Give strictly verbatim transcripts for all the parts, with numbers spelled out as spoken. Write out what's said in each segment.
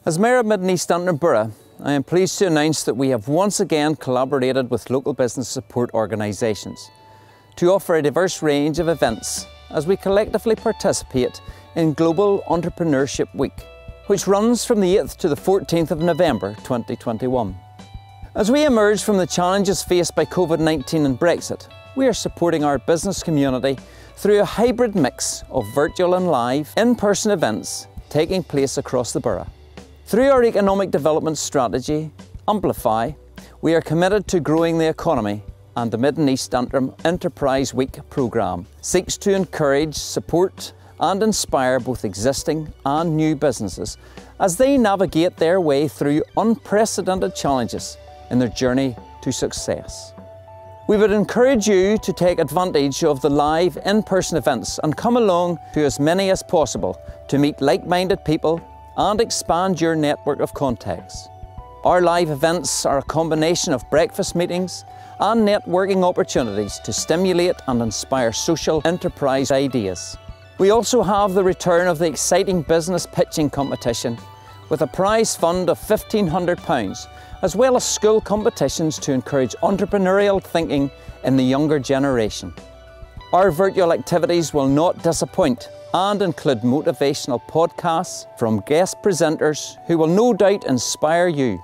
As Mayor of Mid and East Antrim Borough, I am pleased to announce that we have once again collaborated with local business support organisations to offer a diverse range of events as we collectively participate in Global Entrepreneurship Week, which runs from the eighth to the fourteenth of November twenty twenty-one. As we emerge from the challenges faced by COVID nineteen and Brexit, we are supporting our business community through a hybrid mix of virtual and live, in-person events taking place across the borough. Through our economic development strategy, Amplify, we are committed to growing the economy, and the Mid and East Antrim Enterprise Week programme seeks to encourage, support and inspire both existing and new businesses as they navigate their way through unprecedented challenges in their journey to success. We would encourage you to take advantage of the live in-person events and come along to as many as possible to meet like-minded people and expand your network of contacts. Our live events are a combination of breakfast meetings and networking opportunities to stimulate and inspire social enterprise ideas. We also have the return of the exciting business pitching competition with a prize fund of fifteen hundred pounds, as well as school competitions to encourage entrepreneurial thinking in the younger generation. Our virtual activities will not disappoint and include motivational podcasts from guest presenters who will no doubt inspire you.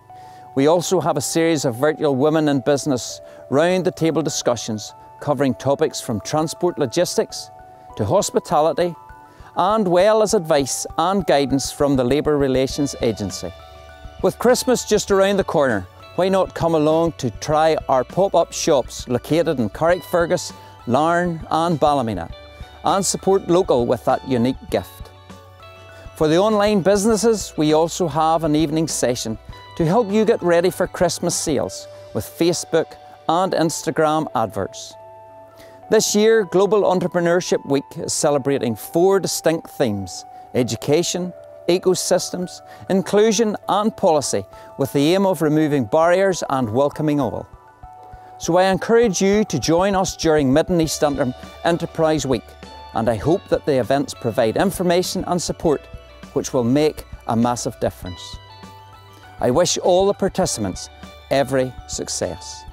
We also have a series of virtual women in business round-the-table discussions covering topics from transport logistics to hospitality, and well as advice and guidance from the Labour Relations Agency. With Christmas just around the corner, why not come along to try our pop-up shops located in Carrickfergus, Larne and Ballymena, and support local with that unique gift. For the online businesses, we also have an evening session to help you get ready for Christmas sales with Facebook and Instagram adverts. This year, Global Entrepreneurship Week is celebrating four distinct themes: education, ecosystems, inclusion and policy, with the aim of removing barriers and welcoming all. So I encourage you to join us during Mid and East Antrim Enterprise Week, and I hope that the events provide information and support which will make a massive difference. I wish all the participants every success.